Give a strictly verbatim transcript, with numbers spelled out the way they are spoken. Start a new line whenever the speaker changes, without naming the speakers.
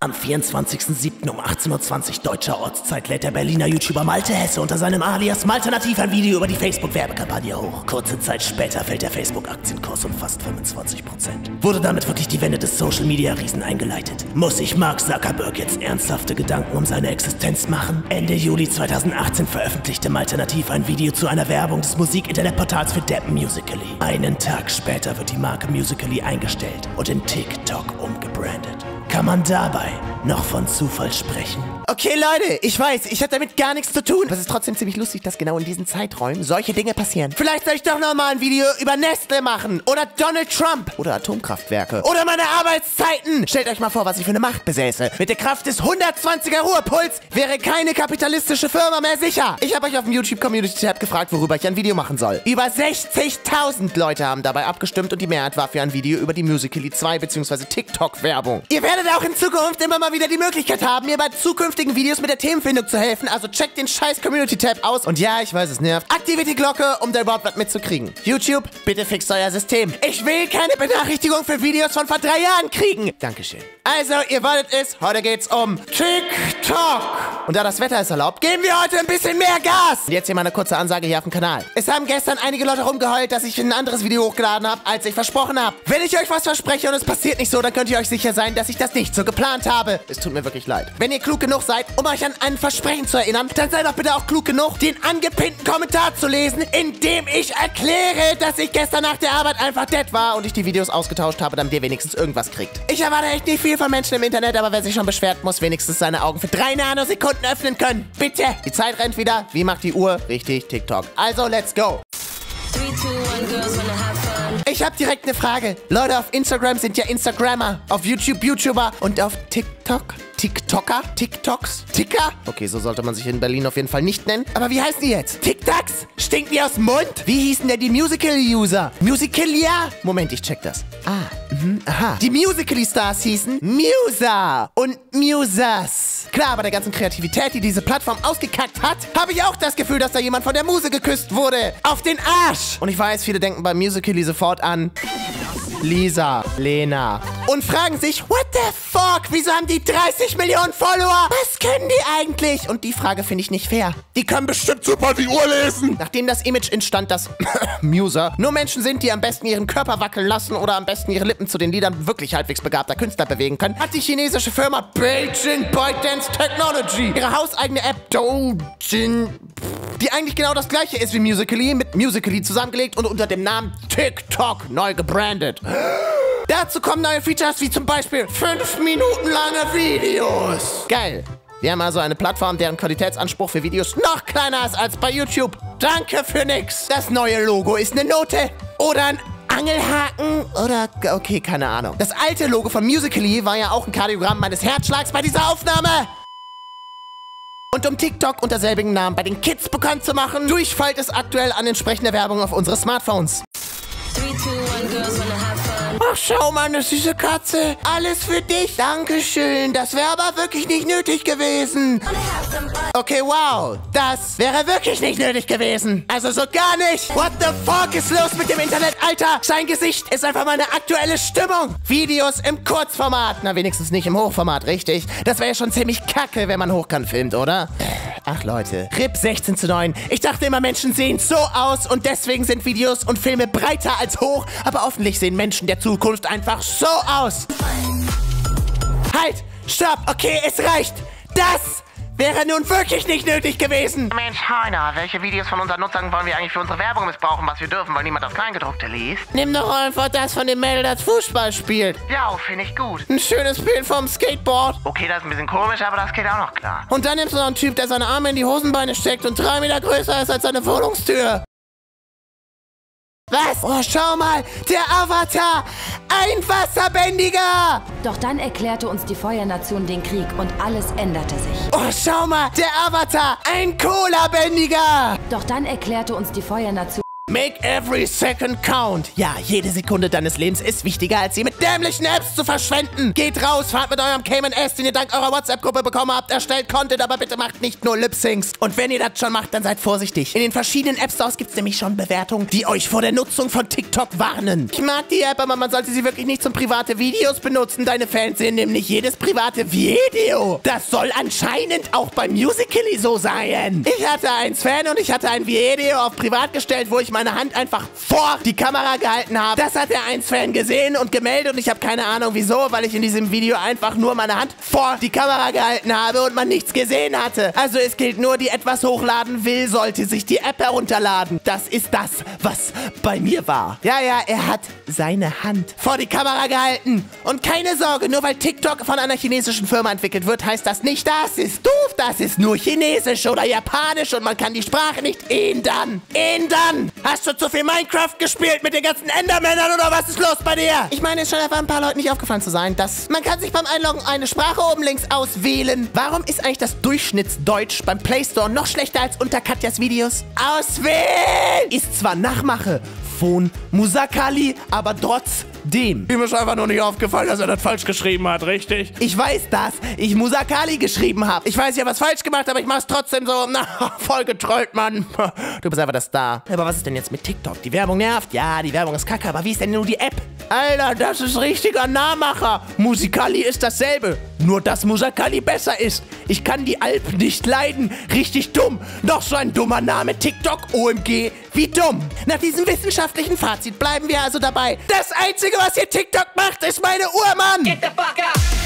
Am vierundzwanzigsten siebten um achtzehn Uhr zwanzig deutscher Ortszeit lädt der Berliner YouTuber Malte Hesse unter seinem Alias Malternativ ein Video über die Facebook-Werbekampagne hoch. Kurze Zeit später fällt der Facebook-Aktienkurs um fast fünfundzwanzig Prozent. Wurde damit wirklich die Wende des Social-Media-Riesen eingeleitet? Muss sich Mark Zuckerberg jetzt ernsthafte Gedanken um seine Existenz machen? Ende Juli zweitausendachtzehn veröffentlichte Malternativ ein Video zu einer Werbung des Musik-Internetportals für Deppen Musical.ly. Einen Tag später wird die Marke Musical.ly eingestellt und in TikTok umgebrandet. Kann man dabei noch von Zufall sprechen?
Okay, Leute, ich weiß, ich hatte damit gar nichts zu tun. Aber es ist trotzdem ziemlich lustig, dass genau in diesen Zeiträumen solche Dinge passieren. Vielleicht soll ich doch noch mal ein Video über Nestle machen. Oder Donald Trump. Oder Atomkraftwerke. Oder meine Arbeitszeiten. Stellt euch mal vor, was ich für eine Macht besäße. Mit der Kraft des hundertzwanziger Ruhepuls wäre keine kapitalistische Firma mehr sicher. Ich habe euch auf dem YouTube-Community-Tab gefragt, worüber ich ein Video machen soll. Über sechzigtausend Leute haben dabei abgestimmt und die Mehrheit war für ein Video über die Musical.ly zwei bzw. TikTok-Werbung. Ihr werdet auch in Zukunft immer mal wieder die Möglichkeit haben, mir bei zukünftigen Videos mit der Themenfindung zu helfen, also checkt den scheiß Community-Tab aus und ja, ich weiß, es nervt. Aktiviert die Glocke, um da überhaupt was mitzukriegen. YouTube, bitte fixt euer System. Ich will keine Benachrichtigung für Videos von vor drei Jahren kriegen. Dankeschön. Also, ihr wolltet es, heute geht's um TikTok. Und da das Wetter es erlaubt, geben wir heute ein bisschen mehr Gas. Und jetzt hier mal eine kurze Ansage hier auf dem Kanal. Es haben gestern einige Leute rumgeheult, dass ich ein anderes Video hochgeladen habe, als ich versprochen habe. Wenn ich euch was verspreche und es passiert nicht so, dann könnt ihr euch sicher sein, dass ich das nicht so geplant habe. Es tut mir wirklich leid. Wenn ihr klug genug seid, um euch an ein Versprechen zu erinnern, dann seid doch bitte auch klug genug, den angepinnten Kommentar zu lesen, in dem ich erkläre, dass ich gestern nach der Arbeit einfach dead war und ich die Videos ausgetauscht habe, damit ihr wenigstens irgendwas kriegt. Ich erwarte echt nicht viel von Menschen im Internet, aber wer sich schon beschwert, muss wenigstens seine Augen für drei Nanosekunden öffnen können. Bitte! Die Zeit rennt wieder. Wie macht die Uhr? Richtig, TikTok. Also, let's go! Ich habe direkt eine Frage. Leute auf Instagram sind ja Instagrammer, auf YouTube YouTuber und auf TikTok TikToker? TikToks? Ticker? Okay, so sollte man sich in Berlin auf jeden Fall nicht nennen. Aber wie heißen die jetzt? TikToks? Stinken die aus dem Mund? Wie hießen denn die Musical.ly-User? Musical.ly? Moment, ich check das. Ah, mhm, aha. Die Musical.ly-Stars hießen Muser und Musers. Klar, bei der ganzen Kreativität, die diese Plattform ausgekackt hat, habe ich auch das Gefühl, dass da jemand von der Muse geküsst wurde. Auf den Arsch! Und ich weiß, viele denken bei Musical.ly sofort an Lisa, Lena. Und fragen sich, what the fuck? Wieso haben die dreißig Millionen Follower? Was können die eigentlich? Und die Frage finde ich nicht fair. Die können bestimmt super die Uhr lesen. Nachdem das Image entstand, dass Muser nur Menschen sind, die am besten ihren Körper wackeln lassen oder am besten ihre Lippen zu den Liedern wirklich halbwegs begabter Künstler bewegen können, hat die chinesische Firma Beijing ByteDance Technology ihre hauseigene App Douyin, die eigentlich genau das gleiche ist wie Musical.ly, mit Musical.ly zusammengelegt und unter dem Namen TikTok neu gebrandet. Dazu kommen neue Features wie zum Beispiel fünf Minuten lange Videos. Geil. Wir haben also eine Plattform, deren Qualitätsanspruch für Videos noch kleiner ist als bei YouTube. Danke für nix. Das neue Logo ist eine Note oder ein Angelhaken oder... Okay, keine Ahnung. Das alte Logo von Musical.ly war ja auch ein Kardiogramm meines Herzschlags bei dieser Aufnahme. Und um TikTok unter selbigen Namen bei den Kids bekannt zu machen, durchfällt es aktuell an entsprechender Werbung auf unsere Smartphones. Ach, schau mal, eine süße Katze. Alles für dich. Dankeschön. Das wäre aber wirklich nicht nötig gewesen. Okay, wow. Das wäre wirklich nicht nötig gewesen. Also so gar nicht. What the fuck ist los mit dem Internet, Alter? Sein Gesicht ist einfach meine aktuelle Stimmung. Videos im Kurzformat. Na, wenigstens nicht im Hochformat, richtig? Das wäre ja schon ziemlich kacke, wenn man hochkant filmt, oder? Ach, Leute. R I P sechzehn zu neun. Ich dachte immer, Menschen sehen so aus und deswegen sind Videos und Filme breiter als hoch. Aber offensichtlich sehen Menschen der Zukunft einfach so aus. Halt! Stopp! Okay, es reicht! Das wäre nun wirklich nicht nötig gewesen.
Mensch, Heiner, welche Videos von unseren Nutzern wollen wir eigentlich für unsere Werbung missbrauchen, was wir dürfen, weil niemand das Kleingedruckte liest?
Nimm doch einfach das von dem Mädel, das Fußball spielt.
Ja, finde ich gut.
Ein schönes Bild vom Skateboard.
Okay, das ist ein bisschen komisch, aber das geht auch noch klar.
Und dann nimmst du noch einen Typ, der seine Arme in die Hosenbeine steckt und drei Meter größer ist als seine Wohnungstür. Was? Oh, schau mal, der Avatar! Ein Wasserbändiger!
Doch dann erklärte uns die Feuernation den Krieg und alles änderte sich.
Oh, schau mal, der Avatar! Ein Cola-Bändiger!
Doch dann erklärte uns die Feuernation...
Make every second count. Ja, jede Sekunde deines Lebens ist wichtiger, als sie mit dämlichen Apps zu verschwenden. Geht raus, fahrt mit eurem Cayman S, den ihr dank eurer WhatsApp-Gruppe bekommen habt, erstellt Content, aber bitte macht nicht nur Lip-Syncs. Und wenn ihr das schon macht, dann seid vorsichtig. In den verschiedenen App-Stores gibt es nämlich schon Bewertungen, die euch vor der Nutzung von TikTok TikTok warnen. Ich mag die App, aber man sollte sie wirklich nicht zum private Videos benutzen. Deine Fans sehen nämlich jedes private Video. Das soll anscheinend auch beim Musical.ly so sein. Ich hatte einen Fan und ich hatte ein Video auf privat gestellt, wo ich meine Hand einfach vor die Kamera gehalten habe. Das hat der eins Fan gesehen und gemeldet und ich habe keine Ahnung wieso, weil ich in diesem Video einfach nur meine Hand vor die Kamera gehalten habe und man nichts gesehen hatte. Also es gilt nur, die etwas hochladen will, sollte sich die App herunterladen. Das ist das, was bei mir war. Ja, ja, er hat seine Hand vor die Kamera gehalten. Und keine Sorge, nur weil TikTok von einer chinesischen Firma entwickelt wird, heißt das nicht, das ist doof, das ist nur chinesisch oder japanisch und man kann die Sprache nicht ändern. Ändern! Hast du zu viel Minecraft gespielt mit den ganzen Endermännern oder was ist los bei dir? Ich meine, es scheint einfach ein paar Leuten nicht aufgefallen zu sein, dass man kann sich beim Einloggen eine Sprache oben links auswählen. Warum ist eigentlich das Durchschnittsdeutsch beim Play Store noch schlechter als unter Katjas Videos? Auswählen! Ist zwar Nachmache von Musakali, aber trotzdem.
Ihm ist einfach nur nicht aufgefallen, dass er das falsch geschrieben hat, richtig?
Ich weiß, dass ich Musakali geschrieben habe. Ich weiß, ich habe was falsch gemacht, aber ich mache es trotzdem so. Na, voll getrollt, Mann. Du bist einfach der Star. Aber was ist denn jetzt mit TikTok? Die Werbung nervt. Ja, die Werbung ist kacke, aber wie ist denn nur die App? Alter, das ist richtiger Nahmacher. Musicali ist dasselbe. Nur, dass Musicali besser ist. Ich kann die Alp nicht leiden. Richtig dumm. Noch so ein dummer Name. TikTok, O M G. Wie dumm. Nach diesem wissenschaftlichen Fazit bleiben wir also dabei. Das Einzige, was hier TikTok macht, ist meine Uhr, Mann.
Get the fuck up.